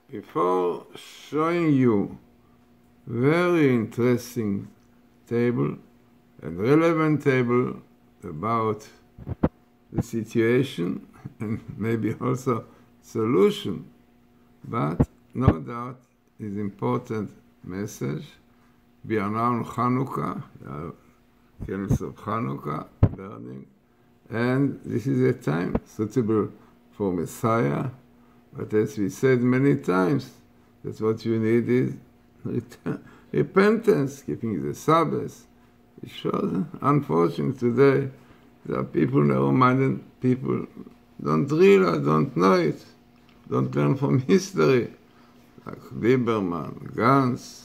Before showing you very interesting table and relevant table about the situation and maybe also solution, but no doubt is important message. We are now in Hanukkah, candles of Hanukkah burning, and this is a time suitable for Messiah. But as we said many times, that what you need is repentance, keeping the Sabbath. It shows, unfortunately, today, there are people, narrow-minded people, don't realize, don't know it, don't learn from history, like Lieberman, Gantz,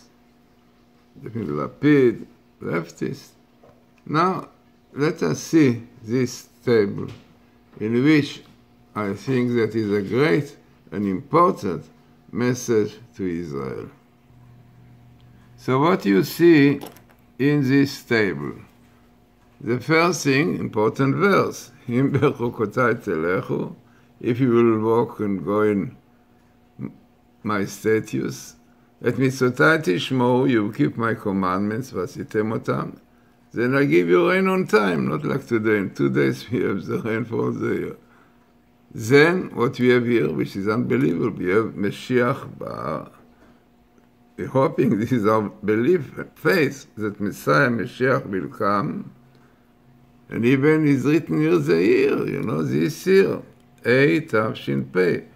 Lapid, leftists. Now, let us see this table, in which I think that is a great and important message to Israel. So what you see in this table, the first thing, important verse, Him bechukotai telechu, if you will walk and go in my statutes, et mitzvotai tishmoru, you keep my commandments, vasitem otam, then I give you rain on time, not like today. In 2 days we have the rain for all the year. Then, what we have here, which is unbelievable, we have Mashiach. We're hoping, this is our belief and faith, that Messiah, Mashiach, will come. And even is written here the year, this year, Tafshin Pei,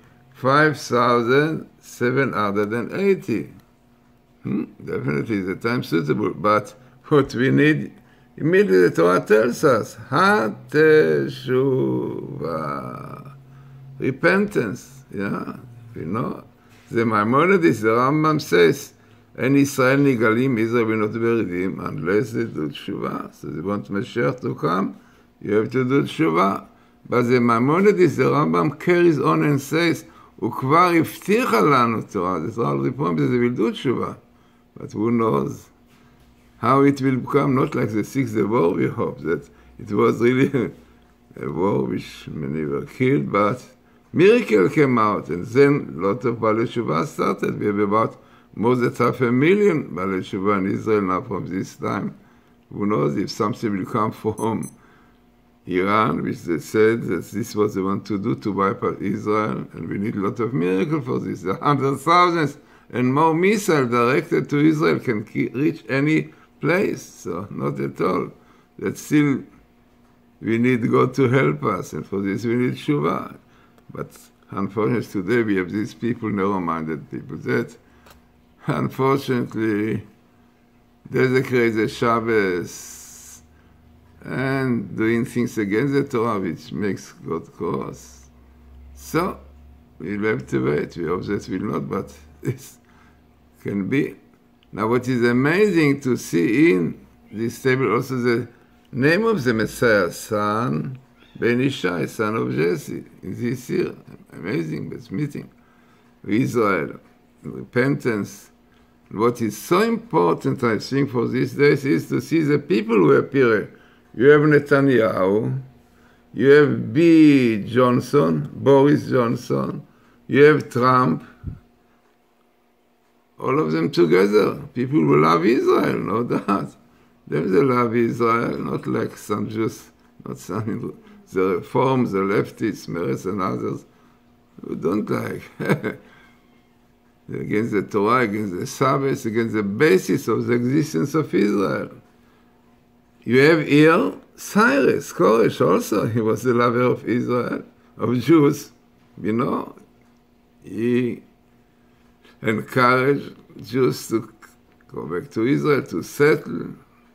5,780. Definitely the time suitable, but what we need, immediately the Torah tells us, HaTeshuvah. Repentance, we know. The Maimonides, the Rambam says, and Israel nigalim, Israel will not be redeemed unless they do tshuva. So they want Mashiach to come, you have to do tshuva. But the Maimonides, the Rambam carries on and says, וכבר הבטיחה לנו תורה, the Torah already promises they will do tshuva. But who knows how it will become, not like the Sixth War, we hope that it was really a war which many were killed, but miracle came out, and then a lot of Baalei Teshuva started. We have about more than 500,000 Baalei Teshuva in Israel now from this time. Who knows if something will come from Iran, which they said that this was the one to do to wipe out Israel, and we need a lot of miracle for this. There are hundreds of thousands and more missiles directed to Israel can reach any place, so not at all. That still we need God to help us, and for this we need Shuvah. But unfortunately today we have these people, narrow-minded people, that unfortunately desecrate the Shabbos and doing things against the Torah which makes God cross. So we'll have to wait. We hope that will not, but this can be. Now what is amazing to see in this table also the name of the Messiah, son, Ben Ishai, son of Jesse, in this year. Amazing, this meeting. Israel, repentance. What is so important, I think, for these days is to see the people who appear. You have Netanyahu, you have Boris Johnson, you have Trump, all of them together. People who love Israel, no doubt. They love Israel, not like some Jews, not some the reforms, the leftists, Meretz and others, who don't like. Against the Torah, against the Sabbath, against the basis of the existence of Israel. You have here Cyrus, Koresh also, he was the lover of Israel, of Jews, he encouraged Jews to go back to Israel, to settle,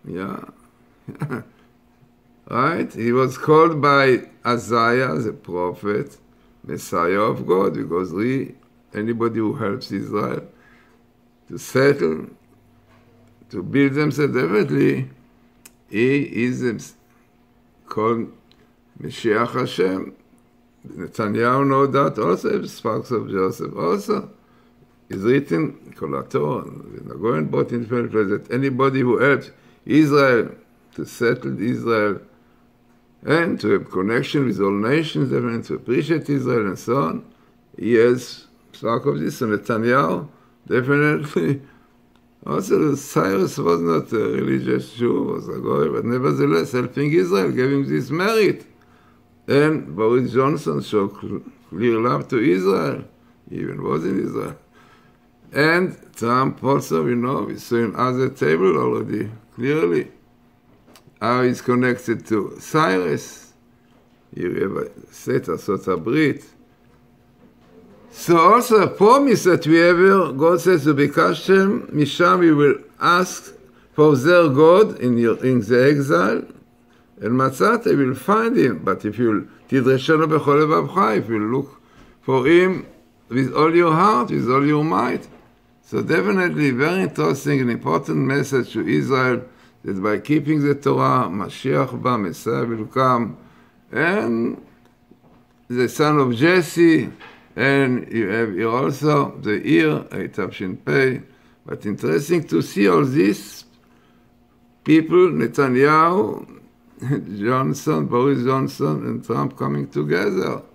right? He was called by Isaiah, the prophet, Messiah of God, because anybody who helps Israel to settle, to build themselves, definitely, he is called Mashiach Hashem. Netanyahu, no doubt, also has sparks of Joseph. Also, is written, Kolator, the Goyen brought in that anybody who helps Israel to settle Israel and to have connection with all nations, and to appreciate Israel and so on, he has talk of this, so Netanyahu, definitely. Also, Cyrus was not a religious Jew, was a goy, but nevertheless, helping Israel, gave him this merit. And Boris Johnson showed clear love to Israel. He even was in Israel. And Trump also, we saw him at the table already, clearly, how he's connected to Cyrus. Here we have a state of Brit. So also a promise that we have, God says to Bikashtem, Misham you will ask for their God in the exile, and Matzat you will find him. But if you Tidrashanu bechol levavcha, if you look for him with all your heart, with all your might. So definitely very interesting and important message to Israel that by keeping the Torah, Mashiach ba, Messiah will come, and the son of Jesse. And you have here also the year, Tafshin Pei. But interesting to see all these people, Netanyahu, Johnson, Boris Johnson, and Trump coming together.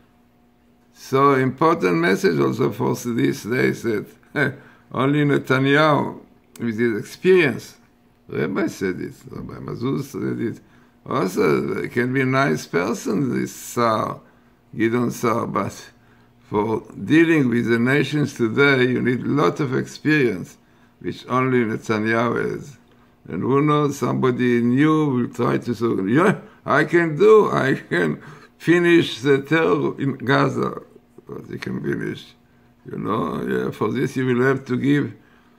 So important message also for these days that only Netanyahu, with his experience, Rabbi said it, Rabbi Mazuz said it, also he can be a nice person, this Sar, Gideon Sar, but for dealing with the nations today, you need a lot of experience, which only Netanyahu has. And who knows, somebody new will try to say, yeah, I can finish the terror in Gaza. But he can finish, for this you will have to give,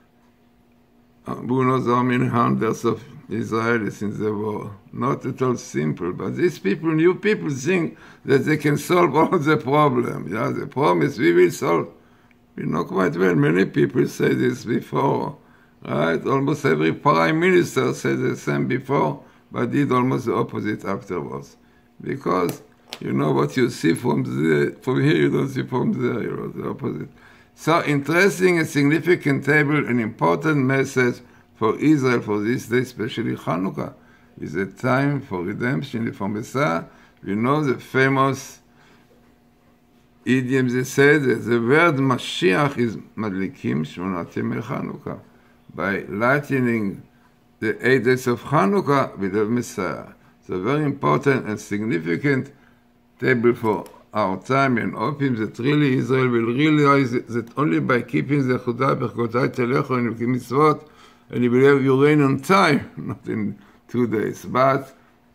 who knows how many hundreds of Israelis in the war. Not at all simple, but these people, new people, think that they can solve all the problem. Yeah, the promise we will solve. We know quite well, many people say this before, right? Almost every prime minister said the same before, but did almost the opposite afterwards. Because, what you see from here, you don't see from there, the opposite. So interesting and significant table, an important message for Israel for this day, especially Hanukkah, is a time for redemption, for Messiah. We know the famous idiom they said that the word Mashiach is Madlikim Shmonat Yemei Hanukkah. By lightening the 8 days of Hanukkah with the Messiah. So very important and significant table for our time, and hoping that really Israel will realize that only by keeping the Chudai Bechkotai Telecho and Mitzvot, and you will have your reign on time, not in 2 days, but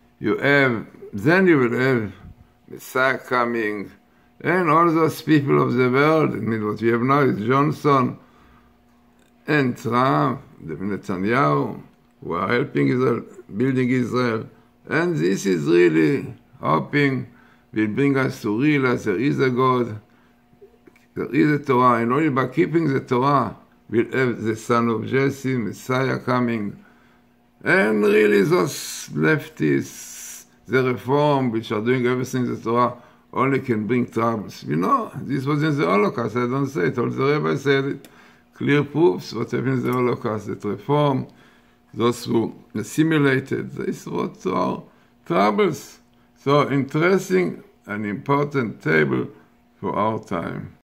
then you will have Messiah coming, and all those people of the world. What we have now is Johnson and Trump, Netanyahu, who are helping Israel, building Israel, and this is really hoping will bring us to realize there is a God, there is a Torah, and only by keeping the Torah we'll have the son of Jesse, Messiah coming. And really those leftists, the reform, which are doing everything the Torah, only can bring troubles. This was in the Holocaust, I don't say it, all the rabbis said it. Clear proofs, what happened in the Holocaust, that reform, those who assimilated, this brought to our troubles. So interesting and important table for our time.